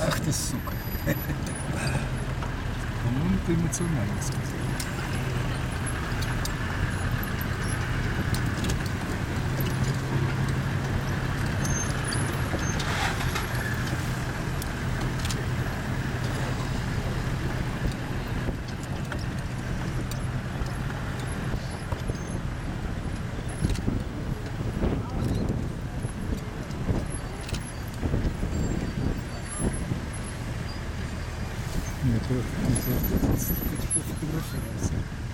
Ах ты, сука. По-моему, ты эмоционально сказал. Нет, я фотографировался.